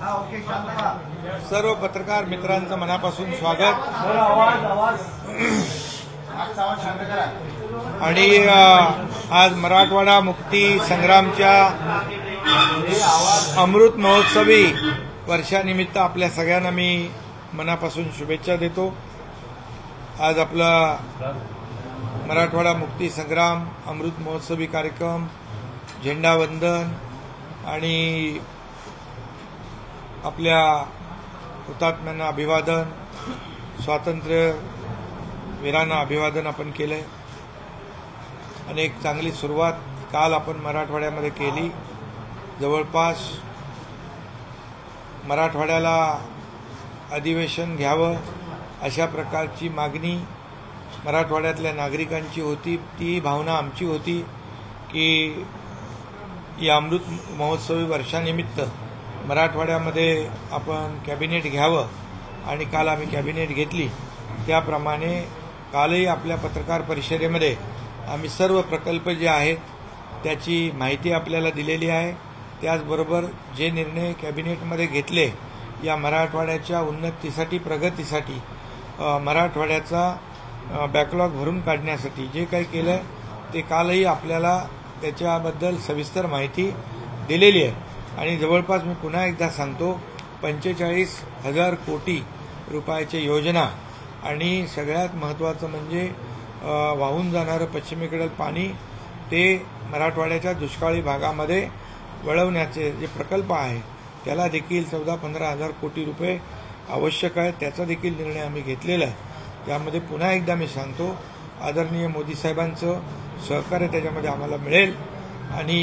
सर्व पत्रकार मित्रांचं मनापासून स्वागत आणि आज मराठवाडा मुक्ती संग्रामच्या अमृत महोत्सवी वर्षानिमित्त आपल्या सगळ्यांना मी मनापासून शुभेच्छा देतो। आज आपला मराठवाडा मुक्ती संग्राम अमृत महोत्सवी कार्यक्रम, झेंडावंदन आणि आपल्या हुतात्म्यांना अभिवादन, स्वातंत्र्य वीरांना अभिवादन आपण केलंय। अनेक चांगली सुरुवात काल आपण मराठवाड्यामध्ये केली। जवळपास मराठवाड्याला अधिवेशन घ्यावं अशा प्रकारची मागणी मराठवाड्यातल्या नागरिकांची होती। ती भावना आमची होती की या अमृत महोत्सवी वर्षानिमित्त मराठवाड्यामध्ये आपण कॅबिनेट घ्यावं आणि काल आम्ही कॅबिनेट घेतली। त्याप्रमाणे कालही आपल्या पत्रकार परिषदेमध्ये आम्ही सर्व प्रकल्प जे आहेत त्याची माहिती आपल्याला दिलेली आहे। त्याचबरोबर जे निर्णय कॅबिनेटमध्ये घेतले या मराठवाड्याच्या उन्नतीसाठी, प्रगतीसाठी, मराठवाड्याचा बॅकलॉग भरून काढण्यासाठी जे काही केलं ते कालही आपल्याला त्याच्याबद्दल सविस्तर माहिती दिलेली आहे। आणि जवळपास मी पुन्हा एकदा सांगतो, 45,000 कोटी रुपयाची योजना आणि सगळ्यात महत्त्वाचं म्हणजे वाहून जाणारं पश्चिमेकडील पाणी ते मराठवाड्याच्या दुष्काळी भागामध्ये वळवण्याचे जे प्रकल्प आहे त्याला देखील 14-15,000 कोटी रुपये आवश्यक आहे। त्याचा देखील निर्णय आम्ही घेतलेला आहे। त्यामध्ये पुन्हा एकदा मी सांगतो, आदरणीय मोदी साहेबांचं सहकार्य त्याच्यामध्ये आम्हाला मिळेल आणि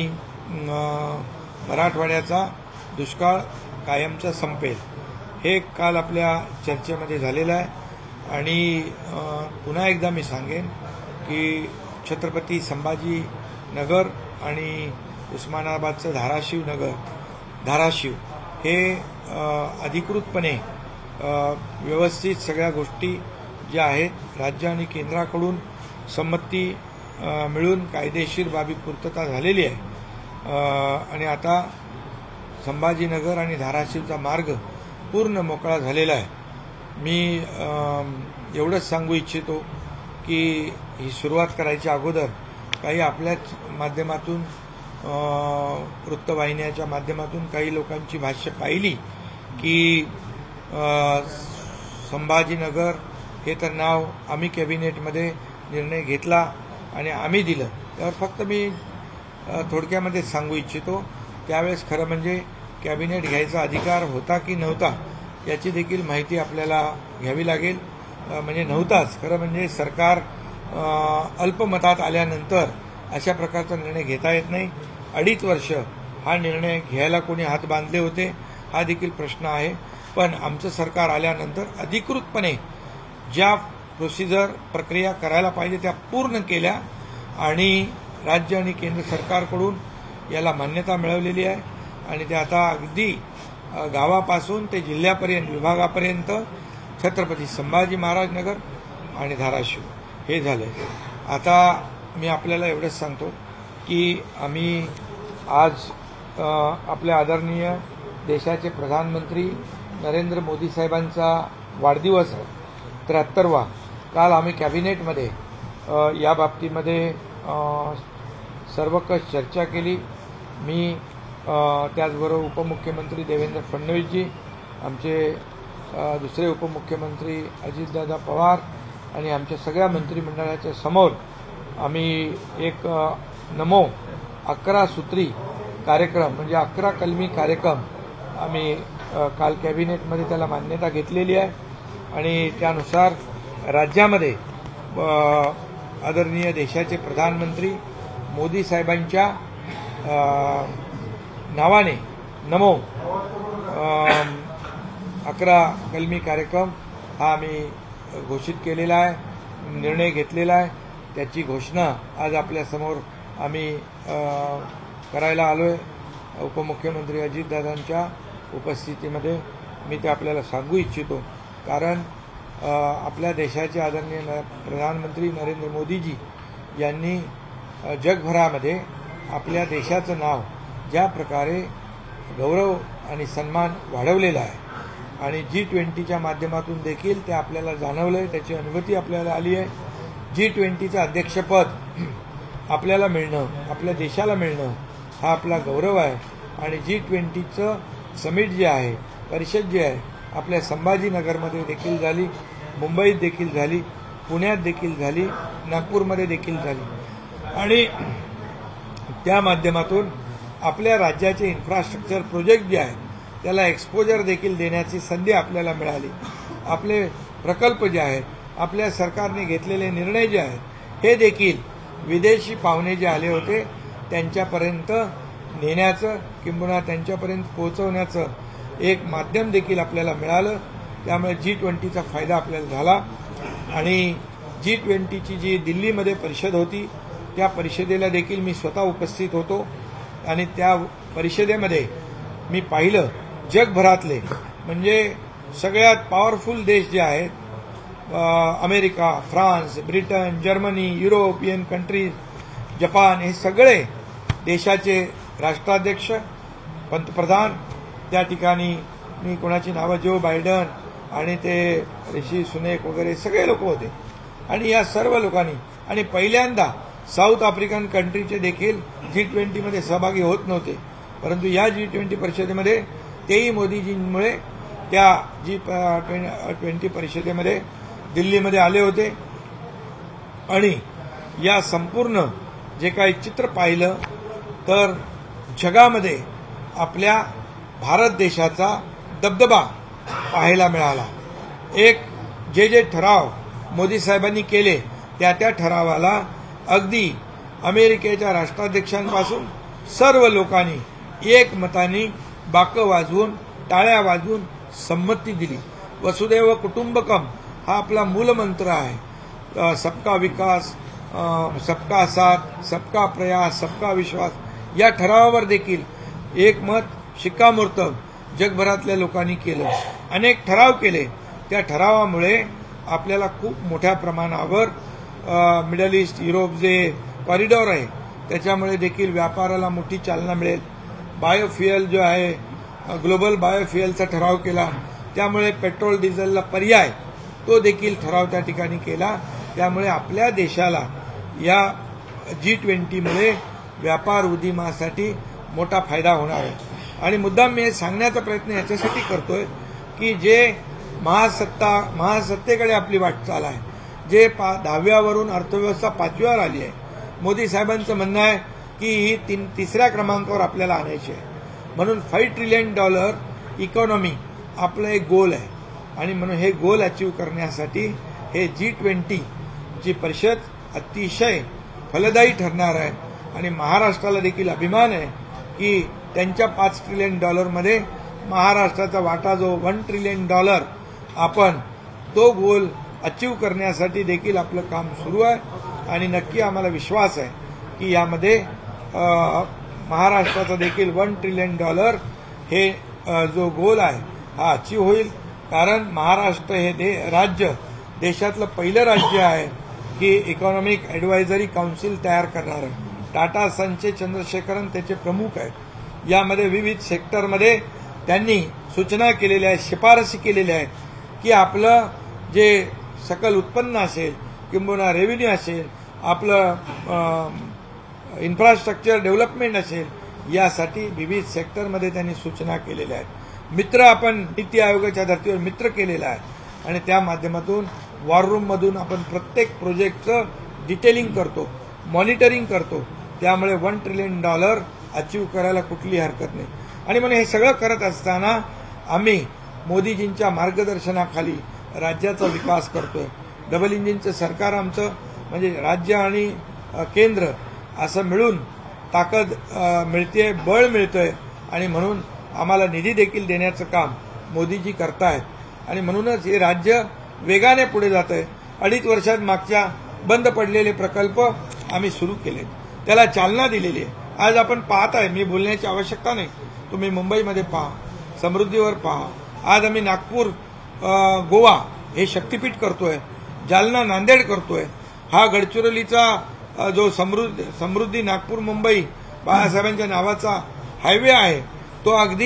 मराठवाड्याचा दुष्काळ कायमचा संपेल। हे काल आपल्या चर्चेमध्ये झालेलं आहे। आणि पुन्हा एकदा मी सांगेन की छत्रपती संभाजी नगर आणि उस्मानाबादचं धाराशिव हे अधिकृतपणे व्यवस्थित सगळ्या गोष्टी ज्या आहेत राज्य आणि केंद्राकडून संमती मिळून कायदेशीर बाबी पूर्तता झालेली आहे। आणि आता संभाजीनगर आणि धाराशिवचा मार्ग पूर्ण मोकळा झालेला आहे। मी एवढंच सांगू इच्छितो की ही सुरुवात करायच्या अगोदर काही आपल्याच माध्यमातून, वृत्तवाहिन्याच्या माध्यमातून काही लोकांची भाष्य पाहिली की संभाजीनगर हे तर नाव आम्ही कॅबिनेटमध्ये निर्णय घेतला आणि आम्ही दिलं। त्यावर फक्त मी थोडक्यामध्ये सांगू इच्छितो, त्यावेळेस खरं म्हणजे कॅबिनेट घ्यायचा अधिकार होता की नव्हता याची देखील माहिती आपल्याला घ्यावी लागेल। म्हणजे नव्हताच, खरं म्हणजे सरकार अल्पमतात आल्यानंतर अशा प्रकारचा निर्णय घेता येत नाही। 2.5 वर्ष हा निर्णय घ्यायला कोणी हात बांधले होते हा देखील प्रश्न आहे। पण आमचं सरकार आल्यानंतर अधिकृतपणे ज्या प्रोसिजर प्रक्रिया करायला पाहिजे त्या पूर्ण केल्या आणि राज्य आणि केंद्र सरकारकडून याला मान्यता मिळवलेली आहे। आणि ते आता अगदी गावापासून ते जिल्ह्यापर्यंत, विभागापर्यंत छत्रपती संभाजी महाराज नगर आणि धाराशिव हे झाले। आता मी आपल्याला एवढंच सांगतो की आम्ही आज आपल्या आदरणीय देशाचे प्रधानमंत्री नरेंद्र मोदी साहेबांचा वाढदिवस आहे, 73वा। काल आम्ही कॅबिनेटमध्ये या बाबतीमध्ये सर्वकष चर्चा केली। मी त्याचबरोबर उपमुख्यमंत्री देवेंद्र फडणवीसजी, आमचे दुसरे उपमुख्यमंत्री अजितदादा पवार आणि आमच्या सगळ्या मंत्रिमंडळाच्या समोर आम्ही एक नमो 11 सूत्री कार्यक्रम म्हणजे 11 कलमी कार्यक्रम आम्ही काल कॅबिनेटमध्ये त्याला मान्यता घेतलेली आहे। आणि त्यानुसार राज्यामध्ये आदरणीय देशाचे प्रधानमंत्री मोदी साहेबांच्या नावाने नमो 11 कलमी कार्यक्रम हा आम्ही घोषित केलेला आहे, निर्णय घेतलेला आहे। त्याची घोषणा आज आपल्यासमोर आम्ही करायला आलोय उपमुख्यमंत्री अजितदादांच्या उपस्थितीमध्ये। मी ते आपल्याला सांगू इच्छितो कारण आपल्या देशाचे आदरणीय प्रधानमंत्री नरेंद्र मोदीजी यांनी जगभरामध्ये आपल्या देशाचं नाव ज्या प्रकारे गौरव आणि सन्मान वाढवलेला आहे आणि G20च्या माध्यमातून देखील ते आपल्याला जाणवलंय, त्याची अनुभूती आपल्याला आली आहे। G20चं अध्यक्षपद आपल्याला मिळणं, आपल्या देशाला मिळणं हा आपला गौरव आहे आणि G20चं समिट जे आहे, परिषद जी आहे, आपल्या संभाजीनगरमध्ये देखील झाली, मुंबईत देखील झाली, पुण्यात देखील झाली, नागपूरमध्ये देखील झाली आणि त्या माध्यमातून आपल्या राज्याचे इन्फ्रास्ट्रक्चर प्रोजेक्ट जे आहेत त्याला एक्सपोजर देखील देण्याची संधी आपल्याला मिळाली। आपले प्रकल्प जे आहेत, आपल्या सरकारने घेतलेले निर्णय जे आहेत हे देखील विदेशी पाहुणे जे आले होते त्यांच्यापर्यंत नेण्याचं किंवा त्यांच्यापर्यंत पोहोचवण्याचं एक माध्यम देखील आपल्याला मिळालं। त्यामुळे G20चा फायदा आपल्याला झाला आणि G20ची जी दिल्लीमध्ये परिषद होती त्या परिषदेला देखील मी स्वतः उपस्थित होतो आणि त्या परिषदेमध्ये मी पाहिलं जगभरातले म्हणजे सगळ्यात पॉवरफुल देश जे आहेत, America, France, Britain, Germany, European countries, Japan, हे सगळे देशाचे राष्ट्राध्यक्ष, पंतप्रधान, त्या ठिकाणी मी कोणाची नावं, जो बायडन आणि ते ऋषी सुनेक वगैरे सगळे लोक होते आणि या सर्व लोकांनी आणि पहिल्यांदा साऊथ आफ्रिकन कंट्रीचे देखील G20मध्ये सहभागी होत नव्हते, परंतु या G20 परिषदेमध्ये तेही मोदीजींमुळे त्या G20 परिषदेमध्ये दिल्लीमध्ये आले होते आणि या संपूर्ण जे काही चित्र पाहिलं तर जगामध्ये आपल्या भारत देशाचा दबदबा पाहायला मिळाला। एक जे ठराव मोदी साहेबांनी केले त्या ठरावाला अगदी अमेरिकेच्या राष्ट्राध्यक्षांपासून सर्व लोकांनी एकमताने बाकं वाजवून, टाळ्या वाजवून संमती दिली। वसुदैव कुटुंबकम हा आपला मूलमंत्र आहे। सबका विकास, सबका साथ, सबका प्रयास, सबका विश्वास या ठरावावर देखील एकमत शिक्कामोर्तब जगभरातल्या लोकांनी केलं। अनेक ठराव केले, त्या ठरावामुळे आपल्याला खूप मोठ्या प्रमाणावर मिडल ईस्ट, युरोप जे कॉरिडॉर आहे त्याच्यामुळे देखील व्यापाराला मोठी चालना मिळेल। बायोफ्युएल जो आहे, ग्लोबल बायोफ्युएलचा ठराव केला, त्यामुळे पेट्रोल डिझेलला पर्याय तो देखील ठराव त्या ठिकाणी केला। त्यामुळे आपल्या देशाला या G20मुळे व्यापार उद्यमासाठी मोठा फायदा होणार आहे आणि मुद्दाम मी सांगण्याचा प्रयत्न याच्यासाठी करतोय की जे महासत्तेकडे आपली वाटचाल आहे, जे 10व्यावरून अर्थव्यवस्था 5व्यावर आली आहे, मोदी साहेबांचं म्हणणं आहे की ही तिसऱ्या क्रमांकावर आपल्याला आणायची आहे, म्हणून $5 ट्रिलियन इकॉनॉमी आपलं एक गोल आहे आणि म्हणून हे गोल अचीव करण्यासाठी हे G20 ची परिषद अतिशय फलदायी ठरणार आहे आणि महाराष्ट्राला देखील अभिमान आहे की त्यांच्या $5 ट्रिलियन मध्ये महाराष्ट्राचा वाटा जो $1 ट्रिलियन आपण तो गोल अचीव करण्यासाठी देखील आपलं काम सुरू आहे आणि नक्की आम्हाला विश्वास आहे की यामध्ये महाराष्ट्राचा देखील $1 ट्रिलियन हे जो गोल आहे हा अचीव होईल। कारण महाराष्ट्र हे राज्य देशातलं पहिलं राज्य आहे की इकॉनॉमिक ॲडवायझरी काउन्सिल तयार करणार आहे। टाटा सन्सचे चंद्रशेखरन त्याचे प्रमुख आहेत। यामध्ये विविध सेक्टरमध्ये त्यांनी सूचना केलेल्या आहेत, शिफारसी केलेल्या आहेत की आपलं जे सकल उत्पन्न असेल किंवा रेव्हेन्यू असेल, आपलं इन्फ्रास्ट्रक्चर डेव्हलपमेंट असेल, यासाठी विविध सेक्टरमध्ये त्यांनी सूचना केलेल्या आहेत। मित्र आपण नीती आयोगाच्या धर्तीवर मित्र केलेला आहे आणि त्या माध्यमातून वॉर रूममधून आपण प्रत्येक प्रोजेक्टचं डिटेलिंग करतो, मॉनिटरिंग करतो। त्यामुळे $1 ट्रिलियन अचीव करायला कुठली हरकत नाही आणि म्हणून हे सगळं करत असताना आम्ही मोदीजींच्या मार्गदर्शनाखाली राज्याचा विकास करतोय। डबल इंजिनचं सरकार आमचं म्हणजे राज्य आणि केंद्र असं मिळून ताकद मिळते, बळ मिळतंय आणि म्हणून आम्हाला निधी देखील देण्याचं काम मोदीजी करतायत आणि म्हणूनच हे राज्य वेगाने पुढे जातंय। 2.5 वर्षात मागच्या बंद पडलेले प्रकल्प आम्ही सुरू केले, त्याला चालना दिलेली आहे। आज आपण पाहत आहे, मी बोलण्याची आवश्यकता नाही, तुम्ही मुंबईमध्ये पहा, समृद्धीवर पहा, आज आम्ही नागपूर, गोवा हे शक्तीपीठ करतोय, जालना, नांदेड करतोय। हा गडचिरोलीचा जो समृद्धी नागपूर मुंबई बाळासाहेबांच्या नावाचा हायवे आहे तो अगदी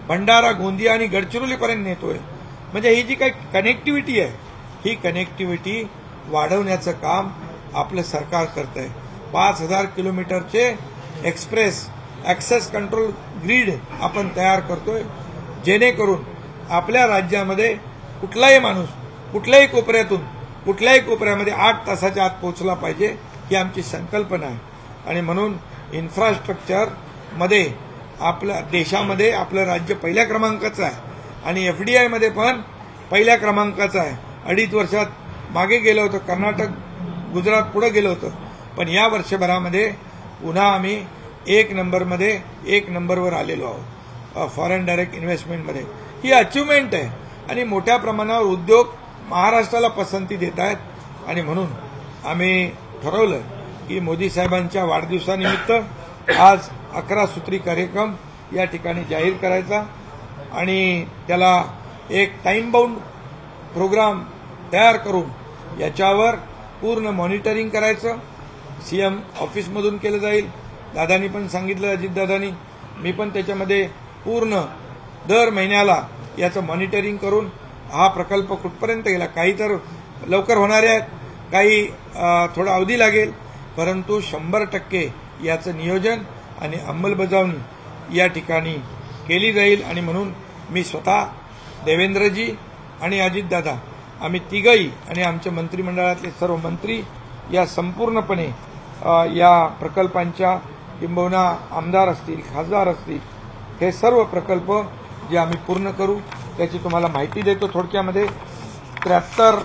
भंडारा, गोंदिया आणि गडचिरोलीपर्यंत नेतोय. म्हणजे ही जी काही कनेक्टिव्हिटी आहे, ही कनेक्टिव्हिटी वाढवण्याचं काम आपलं सरकार करत आहे. 5,000 किलोमीटरचे एक्सप्रेस ऍक्सेस कंट्रोल ग्रीड आपण तयार करतोय, जेणेकरून आपल्या राज्यामध्ये कुठलाही माणूस कुठल्याही कोपऱ्यामध्ये 8 तासाच्या आत पोहोचला पाहिजे, ही आमची संकल्पना आहे. आणि म्हणून इन्फ्रास्ट्रक्चरमध्ये आपल्या देशामध्ये आपलं राज्य पहिल्या क्रमांकाचं आहे आणि एफडीआय मध्ये पण पहिल्या क्रमांकाचं आहे. 2.5 वर्षात मागे गेलं होतं, कर्नाटक गुजरात पुढे गेलं होतं, पण या वर्षभरामध्ये पुन्हा आम्ही 1 नंबरवर आलेलो आहोत फॉरेन डायरेक्ट इन्व्हेस्टमेंटमध्ये. ही अचिव्हमेंट आहे आणि मोठ्या प्रमाणावर उद्योग महाराष्ट्राला पसंती देत आहेत. आणि म्हणून आम्ही ठरवलं की मोदी साहेबांच्या वाढदिवसानिमित्त आज 11 सूत्री कार्यक्रम या ठिकाणी जाहीर करायचा आणि त्याला एक टाइम बाउंड प्रोग्राम तयार करून याच्यावर पूर्ण मॉनिटरिंग करायचं. सीएम ऑफिसमधून केलं जाईल. दादानी पण सांगितलं, अजितदादांनी, मी पण त्याच्यामध्ये पूर्ण दर महिन्याला याचं मॉनिटरिंग करून हा प्रकल्प कुठपर्यंत गेला. काही तर लवकर होणारे आहेत, काही थोडा अवधी लागेल, परंतु 100% याचं नियोजन आणि अंमलबजावणी या ठिकाणी केली जाईल. आणि म्हणून मी स्वतः, देवेंद्रजी आणि अजितदादा, आम्ही तिघही आणि आमच्या मंत्रिमंडळातले सर्व मंत्री या संपूर्णपणे या प्रकल्पांच्या, किंबहुना आमदार असतील, खासदार असतील, हे सर्व प्रकल्प जे आम्ही पूर्ण करू त्याची तुम्हाला माहिती देतो थोडक्यामध्ये. 73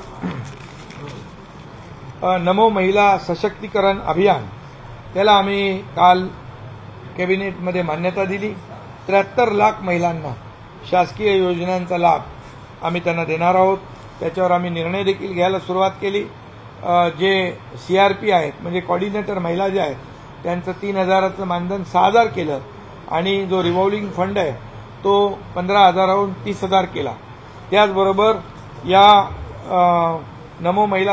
नमो महिला सशक्तीकरण अभियान, त्याला आम्ही काल कॅबिनेटमध्ये मान्यता दिली. 73 लाख महिलांना शासकीय योजनांचा लाभ आम्ही त्यांना देणार आहोत. त्याच्यावर आम्ही निर्णय देखील घ्यायला सुरुवात केली. जे सीआरपी आहेत, म्हणजे कोऑर्डिनेटर महिला जे आहेत, त्यांचं 3,000चं मानधन 6,000 केलं आणि जो रिव्हॉल्विंग फंड आहे तो 15,000वरून 30,000 केला. त्याचबरोबर या नमो महिला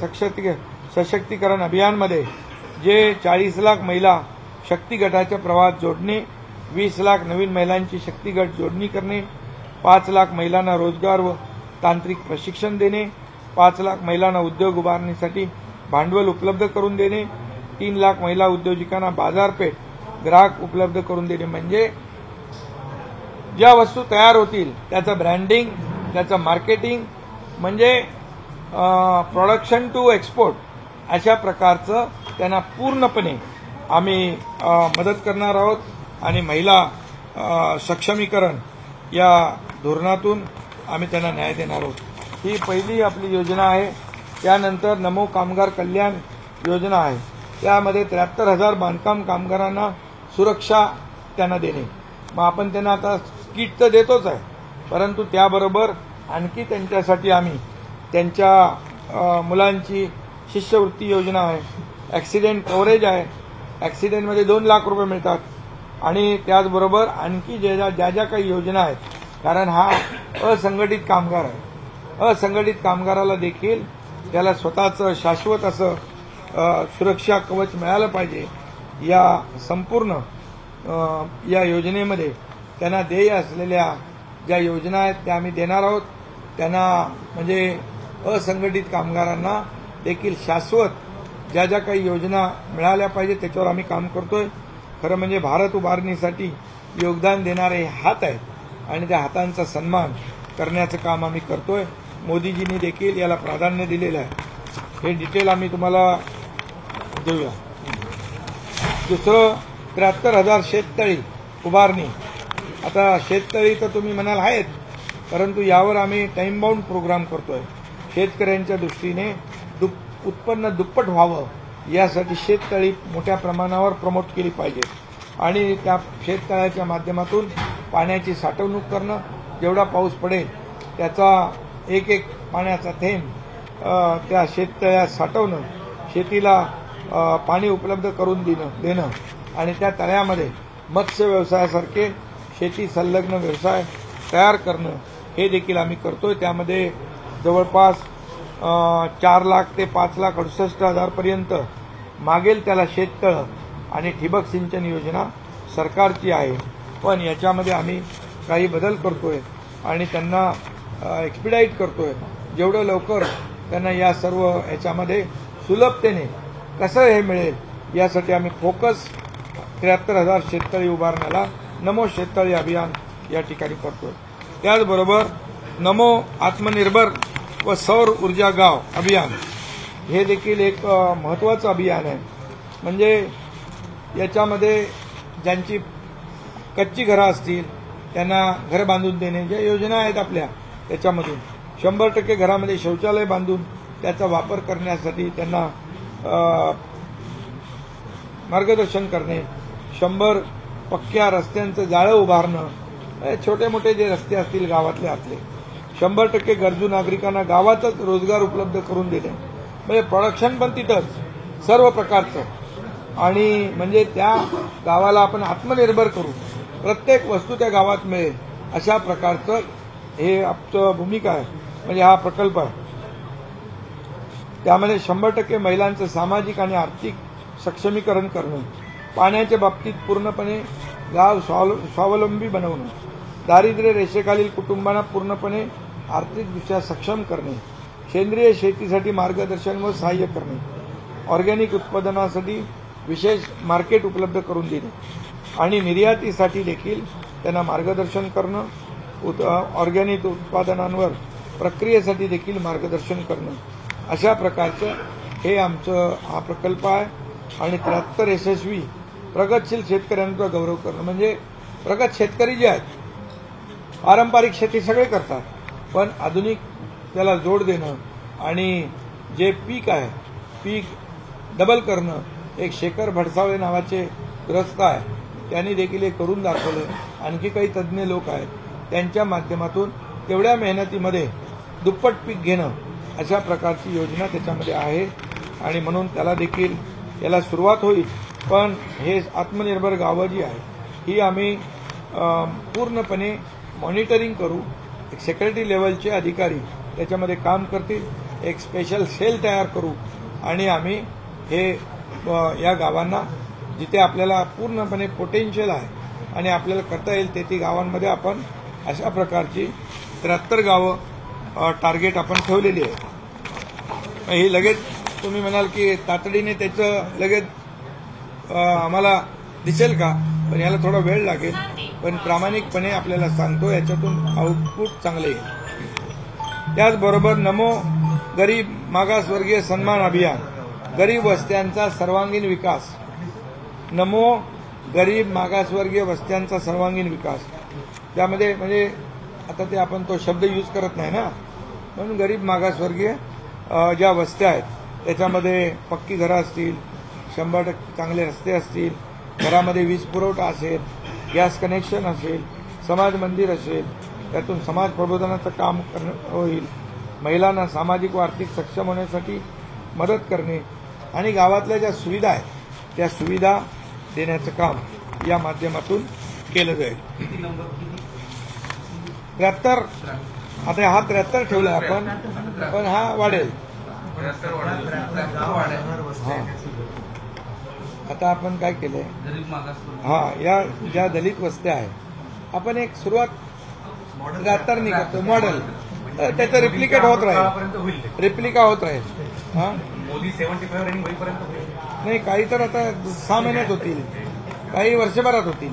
सशक्तीकरण अभियानमध्ये जे 40 लाख महिला शक्ती गटाच्या प्रवाहात जोडणे, 20 लाख नवीन महिलांची शक्ती गट जोडणी करणे, 5 लाख महिलांना रोजगार व तांत्रिक प्रशिक्षण देणे, 5 लाख महिलांना उद्योग उभारण्यासाठी भांडवल उपलब्ध करून देणे, 3 लाख महिला उद्योजकांना बाजारपेठ ग्राहक उपलब्ध करून देणे. म्हणजे ज्या वस्तू तयार होतील त्याचं ब्रँडिंग, त्याचं मार्केटिंग, म्हणजे प्रोडक्शन टू एक्सपोर्ट, अशा प्रकारचं त्यांना पूर्णपणे आम्ही मदत करणार आहोत. आणि महिला सक्षमीकरण या धोरणातून आम्ही त्यांना न्याय देणार आहोत. ही पहिली आपली योजना आहे. त्यानंतर नमो कामगार कल्याण योजना आहे. त्यामध्ये 73,000 बांधकाम कामगारांना सुरक्षा त्यांना देणे. मग आपण त्यांना आता किट तर देतोच आहे, परंतु त्याबरोबर आणखी त्यांच्यासाठी आम्ही त्यांच्या मुलांची शिष्यवृत्ती योजना आहे, ॲक्सिडेंट कव्हरेज आहे, ॲक्सिडेंटमध्ये 2 लाख रुपये मिळतात. आणि त्याचबरोबर आणखी ज्या काही योजना आहेत, कारण हा असंघटित कामगार आहे, असंघटित कामगाराला देखील त्याला स्वतःचं शाश्वत असं सुरक्षा कवच मिळालं पाहिजे. या संपूर्ण या योजनेमध्ये त्यांना देय असलेल्या ज्या योजना आहेत त्या आम्ही देणार आहोत. त्यांना म्हणजे असंघटित कामगारांना देखील शाश्वत ज्या काही योजना मिळाल्या पाहिजे त्याच्यावर आम्ही काम करतोय. खरं म्हणजे भारत उभारणीसाठी योगदान देणारे हात आहेत आणि त्या हातांचा सन्मान करण्याचं काम आम्ही करतोय. मोदीजींनी देखील याला प्राधान्य दिलेलं आहे. हे डिटेल आम्ही तुम्हाला देऊया. दुसरं 73,000 शेततळी उभारणी. आता शेततळी तर तुम्ही म्हणाल आहेत, परंतु यावर आम्ही टाइम बाउंड प्रोग्राम करतोय. शेतकऱ्यांच्या दृष्टीने उत्पन्न दुप्पट व्हावं यासाठी शेततळी मोठ्या प्रमाणावर प्रमोट केली पाहिजे आणि त्या शेततळ्याच्या माध्यमातून पाण्याची साठवणूक करणं, जेवढा पाऊस पडेल त्याचा एक पाण्याचा थेंब त्या शेततळ्यात साठवणं, शेतीला पाणी उपलब्ध करून देणं आणि त्या तळ्यामध्ये मत्स्य व्यवसायासारखे शेती संलग्न व्यवसाय तयार करणं, हे देखील आम्ही करतोय. त्यामध्ये जवळपास 4 लाख ते 5,68,000 पर्यंत मागेल त्याला शेततळं आणि ठिबक सिंचन योजना सरकारची आहे. पण याच्यामध्ये आम्ही काही बदल करतोय आणि त्यांना एक्सपिडाईट करतोय. जेवढं लवकर त्यांना या सर्व ह्याच्यामध्ये सुलभतेने कसं हे मिळेल यासाठी आम्ही फोकस 73,000 शेततळी उभारण्याला नमो शेततळी अभियान या ठिकाणी करतोय. त्याचबरोबर नमो आत्मनिर्भर व सौर ऊर्जा गाव अभियान हे देखील एक महत्त्वाचं अभियान आहे. म्हणजे याच्यामध्ये ज्यांची कच्ची घरं असतील त्यांना घर बांधून देणे, ज्या योजना आहेत आपल्या त्याच्यामधून 100% घरामध्ये शौचालय बांधून त्याचा वापर करण्यासाठी त्यांना मार्गदर्शन करणे, 100 पक्क्या रस्त्यांचं जाळं उभारणं, छोटे मोठे जे रस्ते असतील गावातले आपले 100% गरजू नागरिकांना गावातच रोजगार उपलब्ध करून देणे. म्हणजे प्रोडक्शन पण तिथंच सर्व प्रकारचं आणि म्हणजे त्या गावाला आपण आत्मनिर्भर करू, प्रत्येक वस्तू त्या गावात मिळेल अशा प्रकारचं हे आमचं भूमिका आहे. म्हणजे हा प्रकल्प आहे. त्यामध्ये 100% महिलांचं सामाजिक आणि आर्थिक सक्षमीकरण करणं, पाण्याच्या बाबतीत पूर्णपणे गाव स्वावलंबी बनवणं, दारिद्र्य रेषेखालील कुटुंबांना पूर्णपणे आर्थिकदृष्ट्या सक्षम करणे, सेंद्रिय शेतीसाठी मार्गदर्शन व सहाय्य करणे, ऑर्गॅनिक उत्पादनासाठी विशेष मार्केट उपलब्ध करून देणे आणि निर्यातीसाठी देखील त्यांना मार्गदर्शन करणं, ऑर्गॅनिक उत्पादनांवर प्रक्रियेसाठी देखील मार्गदर्शन करणं, अशा प्रकारचं हे आमचं हा प्रकल्प आहे. आणि 73 यशस्वी प्रगतशील शेतकऱ्यांचा गौरव करणं. म्हणजे प्रगत शेतकरी जे आहेत पारंपरिक शेती सगळे करतात, पण आधुनिक त्याला जोड देणं आणि जे पीक आहे पीक डबल करणं. एक शेखर भडसावळे नावाचे ग्रस्त आहे, त्यांनी देखील हे करून दाखवलं. आणखी काही तज्ज्ञ लोक आहेत, त्यांच्या माध्यमातून तेवढ्या मेहनतीमध्ये दुप्पट पीक घेणं अशा प्रकारची योजना त्याच्यामध्ये आहे आणि म्हणून त्याला देखील याला सुरुवात होईल. पण हे आत्मनिर्भर गावं जी आहे ही आम्ही पूर्णपणे मॉनिटरिंग करू. एक सेक्रेटरी लेवलचे अधिकारी त्याच्यामध्ये काम करतील, एक स्पेशल सेल तयार करू आणि आम्ही हे या गावांना जिथे आपल्याला पूर्णपणे पोटेन्शियल आहे आणि आपल्याला करता येईल ते गावांमध्ये आपण अशा प्रकारची 73 गावं टार्गेट आपण ठेवलेली आहे. ही लगेच तुम्ही म्हणाल की तातडीने त्याचं लगेच आम्हाला दिसेल का, पण याला थोडा वेळ लागेल. पण प्रामाणिकपणे आपल्याला सांगतो याच्यातून आउटपुट चांगले येईल. त्याचबरोबर नमो गरीब मागासवर्गीय सन्मान अभियान, गरीब वस्त्यांचा सर्वांगीण विकास. नमो गरीब मागासवर्गीय वस्त्यांचा सर्वांगीण विकास. त्यामध्ये म्हणजे आता ते आपण तो शब्द यूज करत नाही ना, म्हणून गरीब मागासवर्गीय ज्या वस्त्या आहेत त्याच्यामध्ये पक्की घरं असतील, 100% चांगले रस्ते असतील, घरामध्ये वीज पुरवठा असेल, गॅस कनेक्शन असेल, समाज मंदिर असेल, त्यातून समाज प्रबोधनाचं काम होईल, महिलांना सामाजिक व आर्थिक सक्षम होण्यासाठी मदत करणे आणि गावातल्या ज्या सुविधा आहेत त्या सुविधा देण्याचं काम या माध्यमातून केलं जाईल. 73 आता हा 73 ठेवला आपण, पण हा वाढेल. आता आपण काय केलंय, या ज्या दलित वस्त्या आहेत आपण एक सुरुवात 73 करतो मॉडेल, त्याचं रिप्लिकेट होत राहील, रिप्लिका होत राहील. हा मोदी 75 रनिंग होईपर्यंत नाही, काही तर आता 6 महिन्यात होतील, काही वर्षभरात होतील.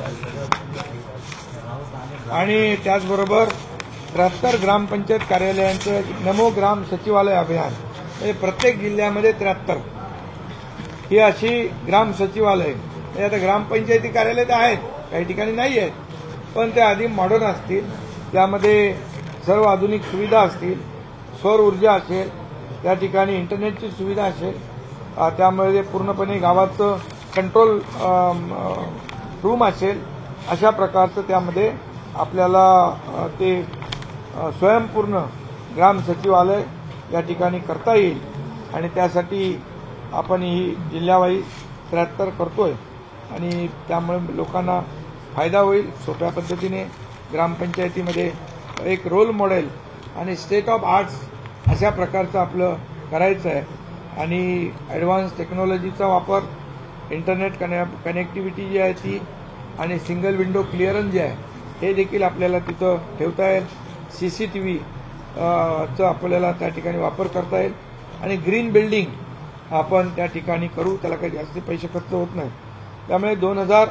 आणि त्याचबरोबर 73 ग्रामपंचायत कार्यालयांचं नमो ग्राम सचिवालय अभियान. म्हणजे प्रत्येक जिल्ह्यामध्ये 73 ही अशी ग्राम सचिवालय. म्हणजे आता ग्रामपंचायती कार्यालय तर आहेत, काही ठिकाणी नाही आहेत, पण ते आधी मॉडर्न असतील, त्यामध्ये सर्व आधुनिक सुविधा असतील, सौर ऊर्जा असेल, त्या ठिकाणी इंटरनेटची सुविधा असेल, त्यामध्ये पूर्णपणे गावाचं कंट्रोल रूम असेल, अशा प्रकारचं त्यामध्ये आपल्याला ते स्वयंपूर्ण ग्राम सचिवालय या ठिकाणी करता येईल. आणि त्यासाठी आपण ही जिल्ह्यावाईज 73 करतोय आणि त्यामुळे लोकांना फायदा होईल. सोप्या पद्धतीने ग्रामपंचायतीमध्ये एक रोल मॉडेल आणि स्टेट ऑफ आर्ट्स अशा प्रकारचं आपलं करायचं आहे. आणि ॲडव्हान्स टेक्नॉलॉजीचा वापर, इंटरनेट कनेक्टिव्हिटी जी आहे ती आणि सिंगल विंडो क्लिअरन्स जे आहे हे देखील आपल्याला तिथं ठेवता येईल. CCTV चा आपल्याला त्या ठिकाणी वापर करता येईल आणि ग्रीन बिल्डिंग आपण त्या ठिकाणी करू. त्याला काही जास्त पैसे खर्च होत नाही. त्यामुळे 2000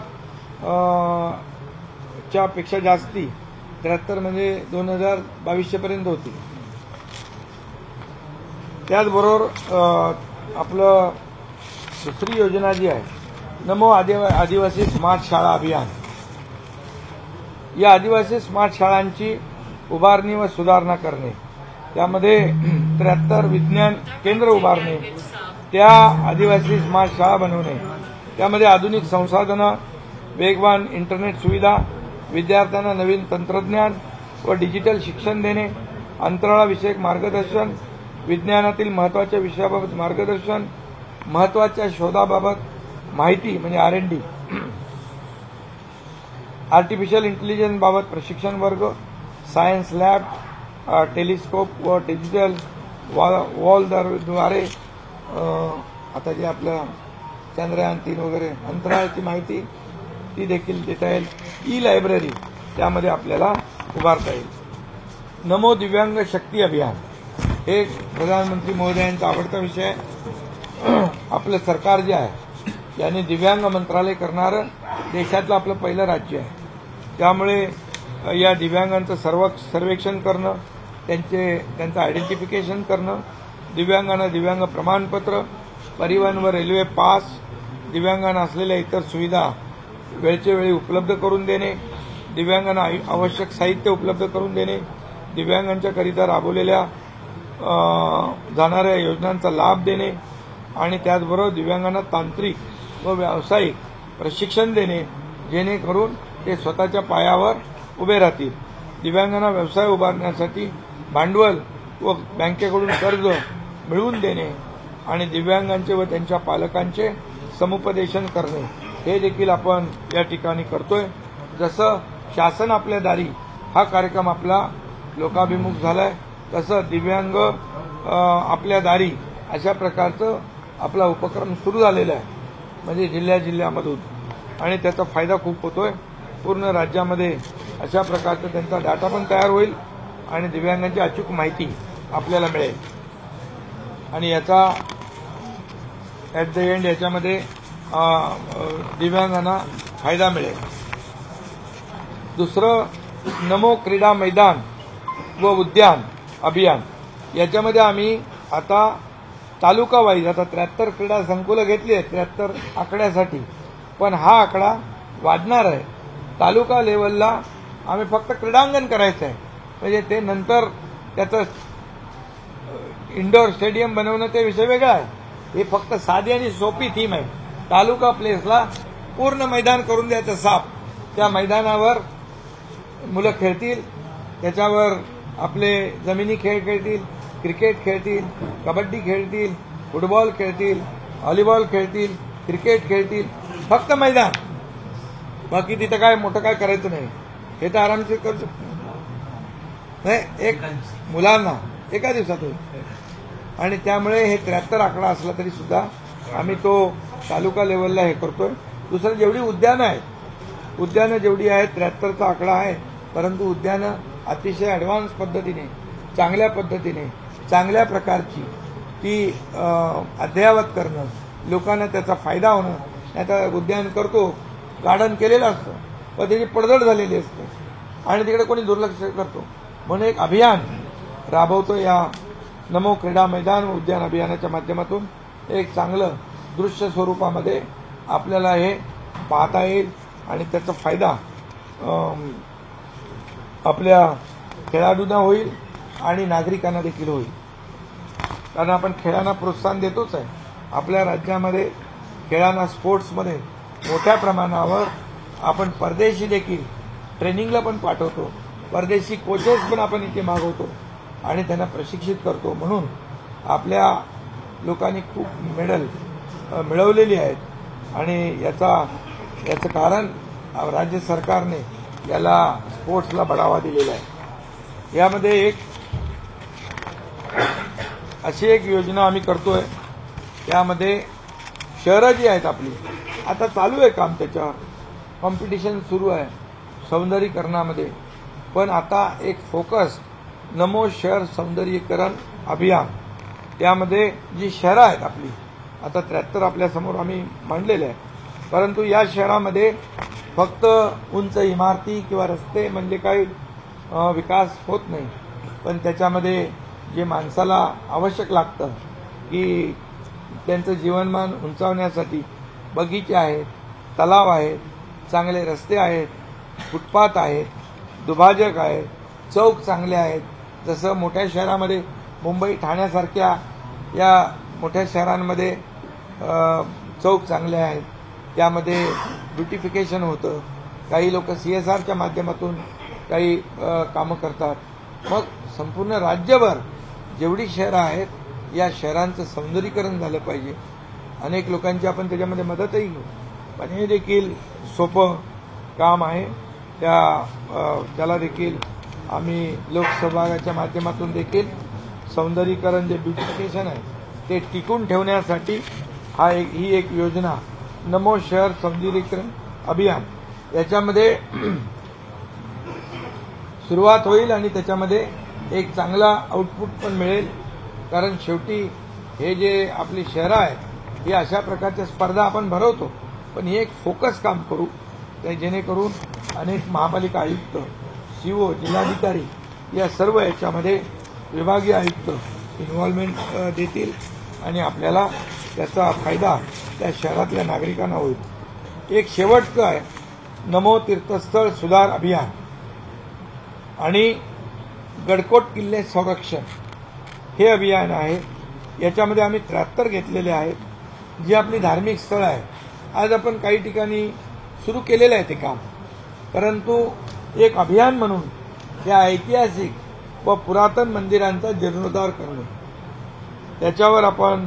च्या पेक्षा जास्ती 73 म्हणजे 2022 पर्यंत होती. त्याचबरोबर आपलं दुसरी योजना जी आहे नमो आदिवासी स्मार्ट शाळा अभियान, या आदिवासी स्मार्ट शाळांची उभारणी व सुधारणा करणे, त्यामध्ये 73 विज्ञान केंद्र उभारणे, त्या आदिवासी स्मार्ट शाळा बनवणे, त्यामध्ये आधुनिक संसाधनं, वेगवान इंटरनेट सुविधा, विद्यार्थ्यांना नवीन तंत्रज्ञान व डिजिटल शिक्षण देणे, अंतराळविषयक मार्गदर्शन, विज्ञानातील महत्त्वाच्या विषयाबाबत मार्गदर्शन, महत्त्वाच्या शोधाबाबत माहिती म्हणजे R&D, आर्टिफिशियल इंटेलिजन्स बाबत प्रशिक्षण वर्ग, सायन्स लॅब, टेलिस्कोप व डिजिटल वॉलद्वारे आता जे आपलं चंद्रयान 3 वगैरे अंतराळाची माहिती ती देखील देता येईल. ई-लायब्ररी त्यामध्ये आपल्याला उभारता येईल. नमो दिव्यांग शक्ती अभियान हे प्रधानमंत्री महोदयांचा आवडता विषय आहे. आपलं सरकार जे आहे याने दिव्यांग मंत्रालय करणारं देशातलं आपलं पहिलं राज्य आहे. त्यामुळे या दिव्यांगांचं सर्वेक्षण करणं, त्यांचं आयडेंटिफिकेशन करणं, दिव्यांगांना दिव्यांग प्रमाणपत्र, परिवहन व रेल्वे पास, दिव्यांगांना असलेल्या इतर सुविधा वेळच्या वेळी उपलब्ध करून देणे, दिव्यांगांना आवश्यक साहित्य उपलब्ध करून देणे, दिव्यांगांच्याकरिता राबवलेल्या जाणाऱ्या योजनांचा लाभ देणे आणि त्याचबरोबर दिव्यांगांना तांत्रिक व व्यावसायिक प्रशिक्षण देणे, जेणेकरून ते स्वतःच्या पायावर उभे राहतील. दिव्यांगांना व्यवसाय उभारण्यासाठी भांडवल व बँकेकडून कर्ज मिळवून देणे आणि दिव्यांगांचे व त्यांच्या पालकांचे समुपदेशन करणे, हे देखील आपण या ठिकाणी करतोय. जसं शासन आपल्या दारी हा कार्यक्रम आपला लोकाभिमुख झालाय, तसं दिव्यांग आपल्या दारी अशा प्रकारचं आपला उपक्रम सुरू झालेला आहे, म्हणजे जिल्ह्यामधून, आणि त्याचा फायदा खूप होतोय. पूर्ण राज्यामध्ये अशा प्रकारचा त्यांचा डाटा पण तयार होईल आणि दिव्यांगांची अचूक माहिती आपल्याला मिळेल आणि याचा ॲट द एंड याच्यामध्ये दिव्यांगांना फायदा मिळेल. दुसरं नमो क्रीडा मैदान व उद्यान अभियान, याच्यामध्ये आम्ही आता तालुका वाईज आता 73 क्रीडा संकुलं घेतली आहेत 73 आकड्यासाठी, पण हा आकडा वाढणार आहे. तालुका लेवलला आम्ही फक्त क्रीडांगण करायचं आहे, म्हणजे ते नंतर त्याचं इंडोर स्टेडियम बनवणं ते विषय वेगळा आहे. हे फक्त साधी आणि सोपी थीम आहे. तालुका प्लेसला पूर्ण मैदान करून द्यायचं साफ, त्या मैदानावर मुलं खेळतील, त्याच्यावर आपले जमिनी खेळ खेळतील, क्रिकेट खेळतील, कबड्डी खेळतील, फुटबॉल खेळतील, व्हॉलीबॉल खेळतील, क्रिकेट खेळतील, फक्त मैदान, बाकी तिथं काय मोठं काय करायचं नाही. हे तर आरामशीर करू शकतो नाही, एक मुलांना एका दिवसात होईल. आणि त्यामुळे हे 73 आकडा असला तरी सुद्धा आम्ही तो तालुका लेवलला हे करतोय. दुसरं जेवढी उद्यानं जेवढी आहेत 73चा आकडा आहे, परंतु उद्यानं अतिशय ॲडव्हान्स पद्धतीने चांगल्या पद्धतीने चांगल्या प्रकारची ती अद्ययावत करणं, लोकांना त्याचा फायदा होणं. आता उद्यान करतो, गार्डन केलेलं असतं पण त्याची पडझड झालेली असते आणि तिकडे कोणी दुर्लक्ष करतो. म्हणून एक अभियान राबवतो या नमो क्रीडा मैदान व उद्यान अभियानाच्या माध्यमातून. एक चांगलं दृश्य स्वरूपामध्ये आपल्याला हे पाहता येईल आणि त्याचा फायदा आपल्या खेळाडूंना होईल आणि नागरिकांना देखील होईल. कारण आपण खेळांना प्रोत्साहन देतोच आहे. आपल्या राज्यामध्ये खेळांना स्पोर्ट्समध्ये मोठ्या प्रमाणावर आपण परदेशी देखील ट्रेनिंगला पण पाठवतो, परदेशी कोचेस पण आपण इथे मागवतो आणि त्यांना प्रशिक्षित करतो. म्हणून आपल्या लोकांनी खूप मेडल मिळवलेली आहेत आणि याचं कारण राज्य सरकारने याला स्पोर्ट्सला बढावा दिलेला आहे. यामध्ये एक अशी एक योजना आम्ही करतोय, त्यामध्ये शहरं जी आहेत आपली, आता चालू आहे काम, त्याच्यावर कॉम्पिटिशन सुरू आहे. सौंदर्यीकरणामध्ये, पण आता एक फोकस नमो शहर सौंदर्यीकरण अभियान, त्यामध्ये जी शहरं आहेत आपली, आता 73 आपल्यासमोर आम्ही मांडलेले आहे, परंतु या शहरामध्ये फक्त उंच इमारती किंवा रस्ते म्हणजे काही विकास होत नाही, पण त्याच्यामध्ये जे माणसाला आवश्यक लागतं की त्यांचं जीवनमान उंचावण्यासाठी बगीचे आहेत, तलाव आहेत, चांगले रस्ते आहेत, फुटपाथ आहेत, दुभाजक आहेत, चौक चांगले आहेत. जसं मोठ्या शहरामध्ये मुंबई ठाण्यासारख्या या मोठ्या शहरांमध्ये चौक चांगले आहेत, त्यामध्ये ब्युटिफिकेशन होतं. काही लोक CSRच्या माध्यमातून काही कामं करतात. मग संपूर्ण राज्यभर जेवढी शहरं आहेत या शहरांचं सौंदर्यीकरण झालं पाहिजे. अनेक लोकांची आपण त्याच्यामध्ये मदतही घेऊ, पण हे देखील सोपं काम आहे. त्याला देखील आम्ही लोकसहभागाच्या माध्यमातून देखील सौंदर्यीकरण जे ब्युटिफिकेशन आहे ते टिकून ठेवण्यासाठी ही एक योजना नमो शहर सौंदर्यीकरण अभियान याच्यामध्ये सुरुवात होईल आणि त्याच्यामध्ये एक चांगला आउटपुट पण मिळेल. कारण शेवटी हे जे आपली शहरं आहेत ही अशा प्रकारच्या स्पर्धा आपण भरवतो, पण हे एक फोकस काम करू जेणेकरून अनेक महापालिका आयुक्त, CO, जिल्हाधिकारी या सर्व याच्यामध्ये विभागीय आयुक्त इन्व्हॉल्वमेंट देतील आणि आपल्याला त्याचा फायदा त्या शहरातल्या नागरिकांना होईल. एक शेवटचं आहे नमो तीर्थस्थळ सुधार अभियान आणि गडकोट किल्ले संरक्षण हे अभियान आहे. याच्यामध्ये आम्ही 73 घेतलेले आहेत, जी आपली धार्मिक स्थळं आहे. आज आपण काही ठिकाणी सुरू केलेलं आहे ते काम, परंतु एक अभियान म्हणून त्या ऐतिहासिक व पुरातन मंदिरांचा जीर्णोद्धार करणे त्याच्यावर आपण